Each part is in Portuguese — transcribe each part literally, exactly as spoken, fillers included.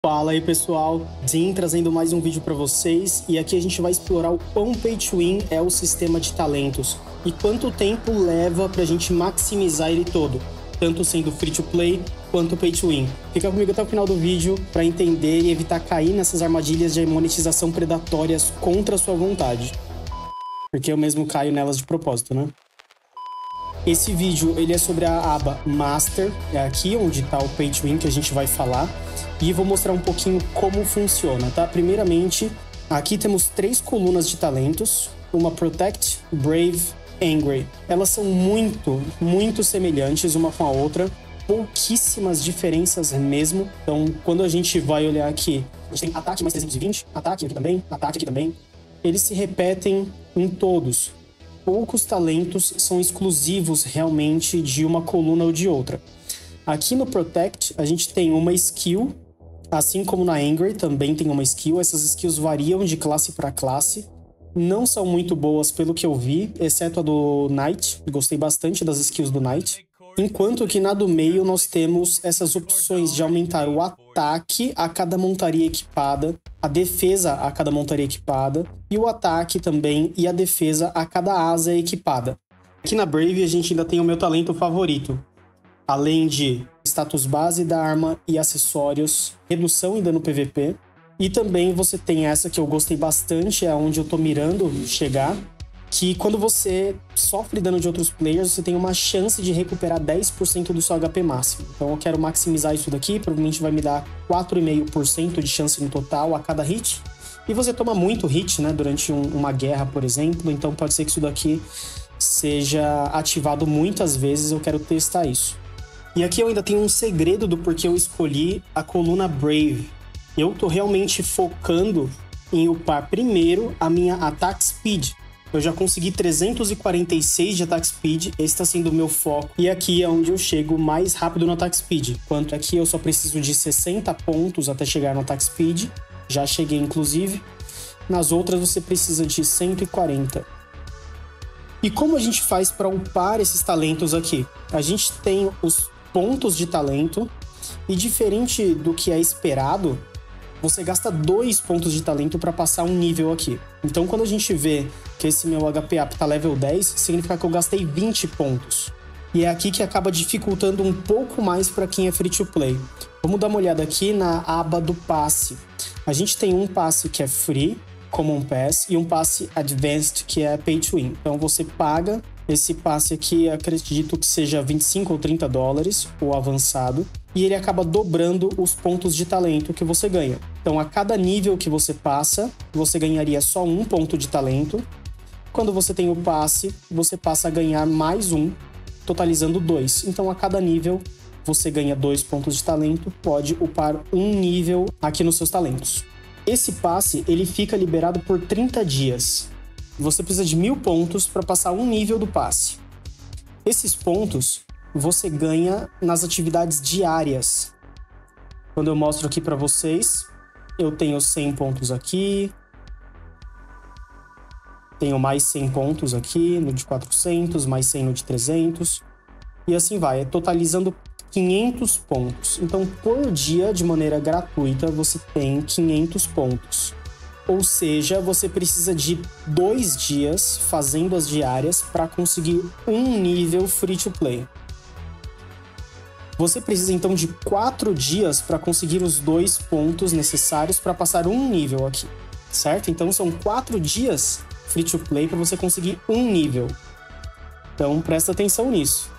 Fala aí pessoal, Zin trazendo mais um vídeo para vocês e aqui a gente vai explorar o quão pay to win é o sistema de talentos e quanto tempo leva pra gente maximizar ele todo, tanto sendo free to play quanto pay to win. Fica comigo até o final do vídeo para entender e evitar cair nessas armadilhas de monetização predatórias contra a sua vontade, porque eu mesmo caio nelas de propósito, né? Esse vídeo ele é sobre a aba Master, é aqui onde está o Pay to Win que a gente vai falar, e vou mostrar um pouquinho como funciona, tá? Primeiramente, aqui temos três colunas de talentos, uma Protect, Brave, Angry. Elas são muito, muito semelhantes uma com a outra, pouquíssimas diferenças mesmo. Então, quando a gente vai olhar aqui, a gente tem ataque mais trezentos e vinte, ataque aqui também, ataque aqui também. Eles se repetem em todos. Poucos talentos são exclusivos realmente de uma coluna ou de outra. Aqui no Protect, a gente tem uma skill, assim como na Angry também tem uma skill. Essas skills variam de classe para classe. Não são muito boas pelo que eu vi, exceto a do Knight. Gostei bastante das skills do Knight. Enquanto que na do meio nós temos essas opções de aumentar o ataque a cada montaria equipada, a defesa a cada montaria equipada e o ataque também e a defesa a cada asa equipada. Aqui na Brave a gente ainda tem o meu talento favorito, além de status base da arma e acessórios, redução em dano P V P. E também você tem essa que eu gostei bastante, é onde eu tô mirando chegar, que quando você sofre dano de outros players, você tem uma chance de recuperar dez por cento do seu H P máximo. Então eu quero maximizar isso daqui, provavelmente vai me dar quatro vírgula cinco por cento de chance no total a cada hit. E você toma muito hit, né, durante um, uma guerra, por exemplo, então pode ser que isso daqui seja ativado muitas vezes, eu quero testar isso. E aqui eu ainda tenho um segredo do porquê eu escolhi a coluna Brave. Eu tô realmente focando em upar primeiro a minha Attack Speed. Eu já consegui trezentos e quarenta e seis de Attack Speed, esse está sendo o meu foco. E aqui é onde eu chego mais rápido no Attack Speed. Enquanto aqui eu só preciso de sessenta pontos até chegar no Attack Speed. Já cheguei, inclusive. Nas outras você precisa de cento e quarenta. E como a gente faz para upar esses talentos aqui? A gente tem os pontos de talento. E diferente do que é esperado, você gasta dois pontos de talento para passar um nível aqui. Então, quando a gente vê que esse meu H P up tá level dez, significa que eu gastei vinte pontos. E é aqui que acaba dificultando um pouco mais para quem é free to play. Vamos dar uma olhada aqui na aba do passe. A gente tem um passe que é free, Common Pass, e um passe Advanced, que é Pay to Win. Então, você paga esse passe aqui, acredito que seja vinte e cinco ou trinta dólares, o avançado, e ele acaba dobrando os pontos de talento que você ganha. Então, a cada nível que você passa, você ganharia só um ponto de talento. Quando você tem o passe, você passa a ganhar mais um, totalizando dois. Então, a cada nível, você ganha dois pontos de talento, pode upar um nível aqui nos seus talentos. Esse passe, ele fica liberado por trinta dias. Você precisa de mil pontos para passar um nível do passe. Esses pontos você ganha nas atividades diárias. Quando eu mostro aqui para vocês, eu tenho cem pontos aqui. Tenho mais cem pontos aqui no de quatrocentos, mais cem no de trezentos. E assim vai, totalizando quinhentos pontos. Então, por dia, de maneira gratuita, você tem quinhentos pontos. Ou seja, você precisa de dois dias fazendo as diárias para conseguir um nível free to play. Você precisa então de quatro dias para conseguir os dois pontos necessários para passar um nível aqui, certo? Então são quatro dias free to play para você conseguir um nível. Então presta atenção nisso.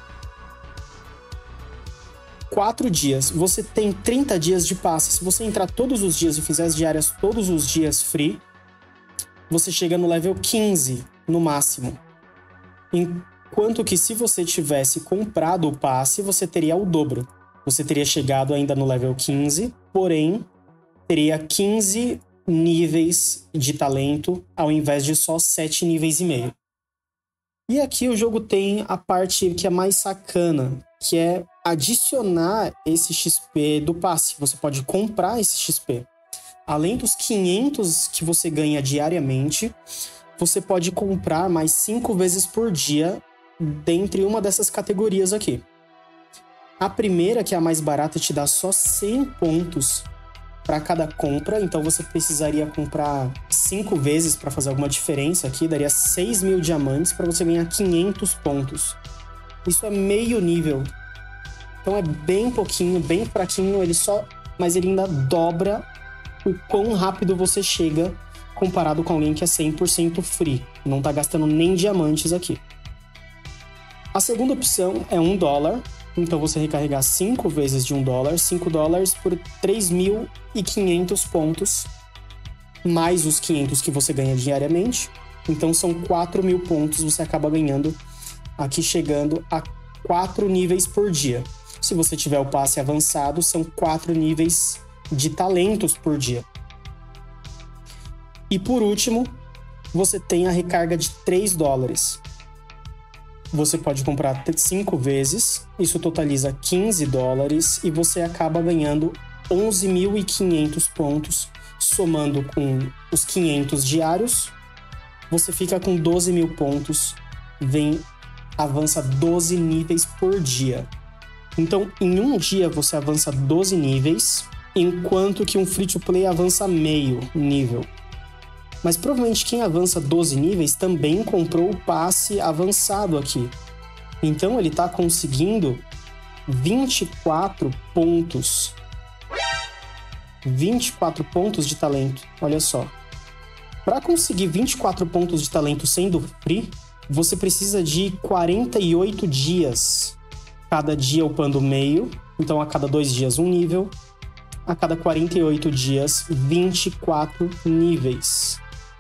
Quatro dias. Você tem trinta dias de passe. Se você entrar todos os dias e fizer as diárias todos os dias free, você chega no level quinze no máximo. Enquanto que se você tivesse comprado o passe, você teria o dobro. Você teria chegado ainda no level quinze, porém teria quinze níveis de talento ao invés de só sete níveis e meio. E aqui o jogo tem a parte que é mais sacana, que é adicionar esse X P do passe. Você pode comprar esse X P. Além dos quinhentos que você ganha diariamente, você pode comprar mais cinco vezes por dia dentre uma dessas categorias aqui. A primeira, que é a mais barata, te dá só cem pontos para cada compra, então você precisaria comprar cinco vezes para fazer alguma diferença aqui, daria seis mil diamantes para você ganhar quinhentos pontos. Isso é meio nível. Então é bem pouquinho, bem fraquinho, ele só... mas ele ainda dobra o quão rápido você chega comparado com alguém que é cem por cento free. Não tá gastando nem diamantes aqui. A segunda opção é um dólar. Então você recarregar cinco vezes de um dólar. cinco dólares por três mil e quinhentos pontos. Mais os quinhentos que você ganha diariamente. Então são quatro mil pontos você acaba ganhando aqui, chegando a quatro níveis por dia. Se você tiver o passe avançado, são quatro níveis de talentos por dia. E por último, você tem a recarga de três dólares. Você pode comprar cinco vezes, isso totaliza quinze dólares e você acaba ganhando onze mil e quinhentos pontos, somando com os quinhentos diários, você fica com doze mil pontos, vem, avança doze níveis por dia. Então, em um dia você avança doze níveis, enquanto que um free-to-play avança meio nível. Mas provavelmente quem avança doze níveis também comprou o passe avançado aqui. Então ele está conseguindo vinte e quatro pontos. vinte e quatro pontos de talento, olha só. Para conseguir vinte e quatro pontos de talento sendo free, você precisa de quarenta e oito dias. Cada dia upando meio, então a cada dois dias um nível. A cada quarenta e oito dias, vinte e quatro níveis.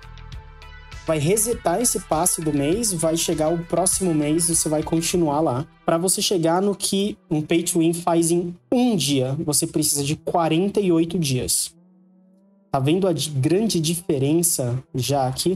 Vai resetar esse passe do mês, vai chegar o próximo mês e você vai continuar lá. Para você chegar no que um Pay to Win faz em um dia, você precisa de quarenta e oito dias. Tá vendo a grande diferença já aqui?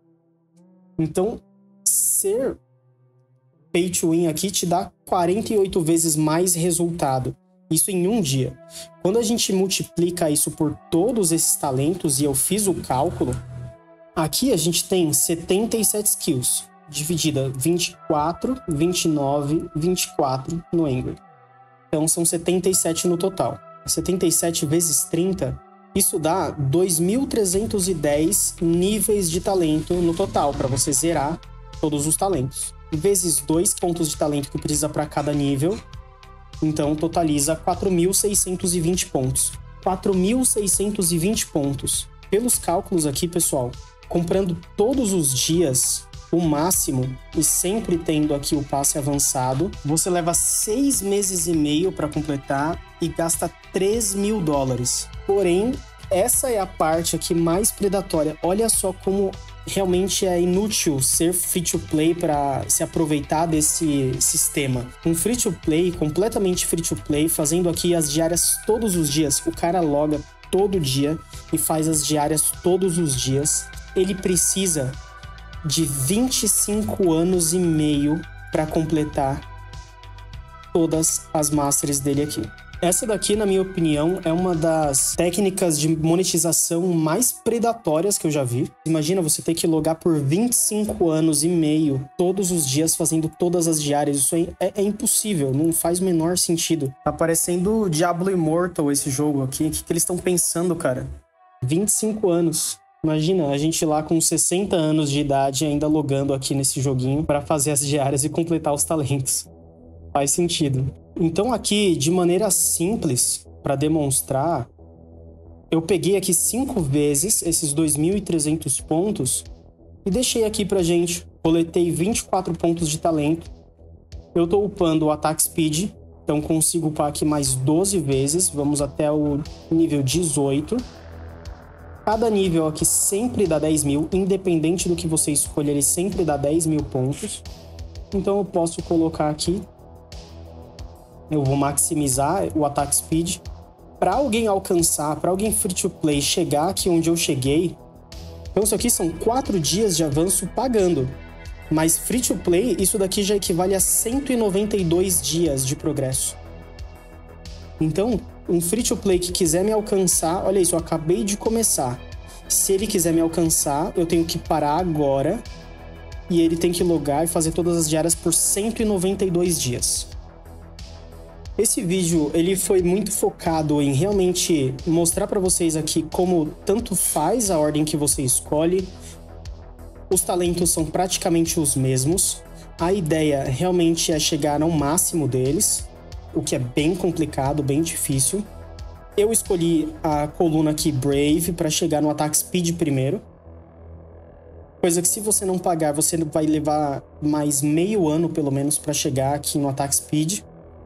Então, ser Pay to Win aqui te dá quarenta e oito vezes mais resultado. Isso em um dia. Quando a gente multiplica isso por todos esses talentos, e eu fiz o cálculo, aqui a gente tem setenta e sete skills, dividida vinte e quatro, vinte e nove, vinte e quatro no Angry. Então são setenta e sete no total. setenta e sete vezes trinta, isso dá dois mil trezentos e dez níveis de talento no total, para você zerar todos os talentos. Vezes dois pontos de talento que precisa para cada nível, então totaliza quatro mil seiscentos e vinte pontos. quatro mil seiscentos e vinte pontos. Pelos cálculos aqui, pessoal, comprando todos os dias o máximo e sempre tendo aqui o passe avançado, você leva seis meses e meio para completar e gasta três mil dólares. Porém, essa é a parte aqui mais predatória. Olha só como realmente é inútil ser free-to-play para se aproveitar desse sistema. Um free-to-play, completamente free-to-play, fazendo aqui as diárias todos os dias. O cara loga todo dia e faz as diárias todos os dias. Ele precisa de vinte e cinco anos e meio para completar todas as Masters dele aqui. Essa daqui, na minha opinião, é uma das técnicas de monetização mais predatórias que eu já vi. Imagina você ter que logar por vinte e cinco anos e meio todos os dias fazendo todas as diárias. Isso é, é, é impossível, não faz o menor sentido. Tá parecendo Diablo Immortal esse jogo aqui. O que, que eles estão pensando, cara? vinte e cinco anos. Imagina, a gente lá com sessenta anos de idade ainda logando aqui nesse joguinho para fazer as diárias e completar os talentos. Faz sentido. Então aqui, de maneira simples, para demonstrar, eu peguei aqui cinco vezes esses dois mil e trezentos pontos e deixei aqui pra gente. Coletei vinte e quatro pontos de talento. Eu tô upando o Attack Speed, então consigo upar aqui mais doze vezes. Vamos até o nível dezoito. Cada nível aqui sempre dá dez mil, independente do que você escolher, ele sempre dá dez mil pontos. Então eu posso colocar aqui. Eu vou maximizar o Attack Speed. Para alguém alcançar, para alguém free to play chegar aqui onde eu cheguei. Então isso aqui são quatro dias de avanço pagando. Mas free to play, isso daqui já equivale a cento e noventa e dois dias de progresso. Então, um free to play que quiser me alcançar, olha isso, eu acabei de começar. Se ele quiser me alcançar, eu tenho que parar agora. E ele tem que logar e fazer todas as diárias por cento e noventa e dois dias. Esse vídeo ele foi muito focado em realmente mostrar para vocês aqui como tanto faz a ordem que você escolhe. Os talentos são praticamente os mesmos. A ideia realmente é chegar ao máximo deles, o que é bem complicado, bem difícil. Eu escolhi a coluna aqui Brave para chegar no Attack Speed primeiro. Coisa que se você não pagar, você vai levar mais meio ano pelo menos para chegar aqui no Attack Speed.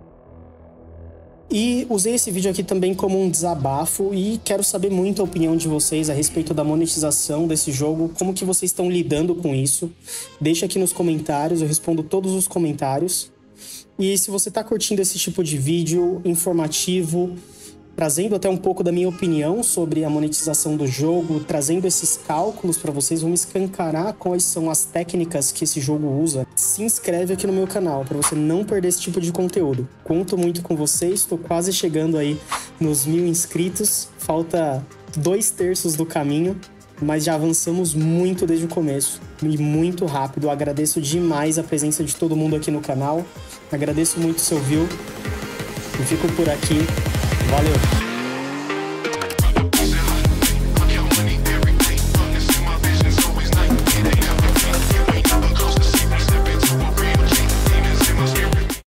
E usei esse vídeo aqui também como um desabafo e quero saber muito a opinião de vocês a respeito da monetização desse jogo, como que vocês estão lidando com isso. Deixa aqui nos comentários, eu respondo todos os comentários. E se você está curtindo esse tipo de vídeo informativo, trazendo até um pouco da minha opinião sobre a monetização do jogo, trazendo esses cálculos para vocês, vamos escancarar quais são as técnicas que esse jogo usa. Se inscreve aqui no meu canal para você não perder esse tipo de conteúdo. Conto muito com vocês, estou quase chegando aí nos mil inscritos, falta dois terços do caminho, mas já avançamos muito desde o começo e muito rápido. Agradeço demais a presença de todo mundo aqui no canal, agradeço muito o seu view e fico por aqui. Valeu!